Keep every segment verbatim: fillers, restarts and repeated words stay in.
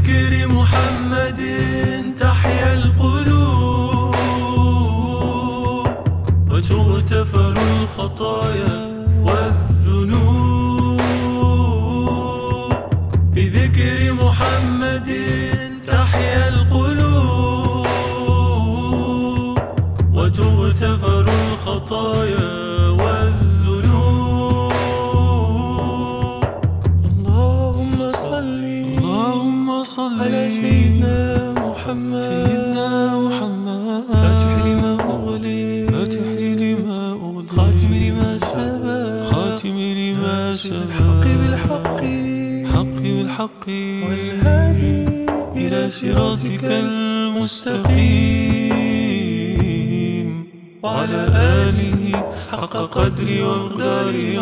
بذكر محمد تحيا القلوب وتغتفر الخطايا والذنوب. بذكر محمد تحيا القلوب وتغتفر الخطايا والذنوب. اللهم صل اللهم صل على سيدنا محمد سيدنا محمد فاتح لما أغلق فاتح لما أغلق خاتم لما سبق خاتم لما سبق الحق بالحق حق بالحق والهادي إلى صراطك المستقيم وعلى آله حق قدري ومقداري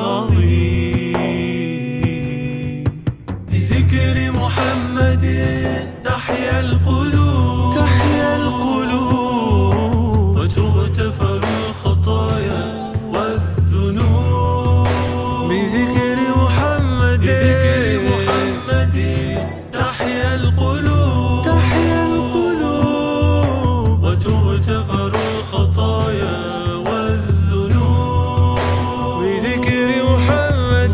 العظيم. بذكر محمد تحيا القلوب تحيا القلوب وتغتفر الخطايا والذنوب. بذكر محمد بذكر محمد تحيا القلوب تحيا القلوب وتغتفر الخطايا والذنوب. بذكر محمد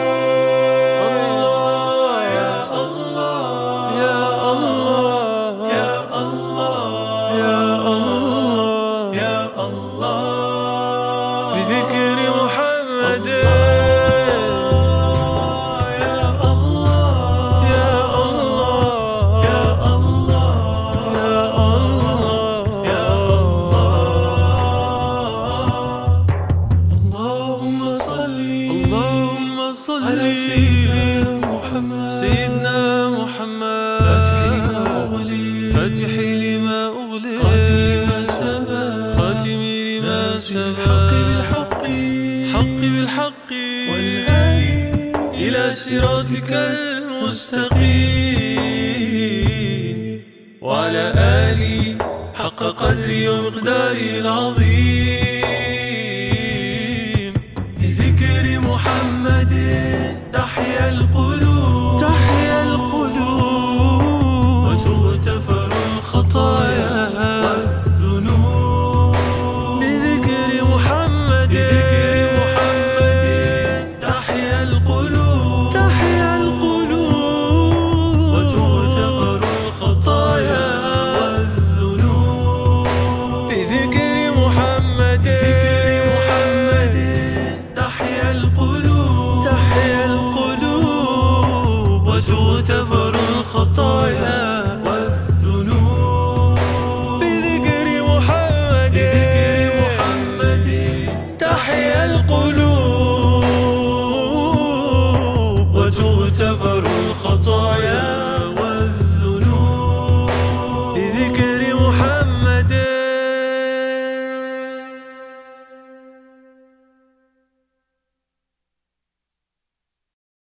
الله يا الله يا الله يا الله يا الله يا الله. بذكر محمد على سيدنا محمد سيدنا محمد فاتح لما أغلق فاتح لما أغلق خاتم لما سبق خاتم لما سبق الحق بالحق حق بالحق والهادي إلى صراطك المستقيم وعلى آله حق قدري ومقداري العظيم. بذكر محمد تحيا القلوب تحيا القلوب وتغتفر الخطايا والذنوب. بذكر محمد بذكر محمد تحيا القلوب تحيا القلوب وتغتفر الخطايا والذنوب. بذكر محمد بذكر محمد تحيا القلوب تحيا القلوب وتغتفر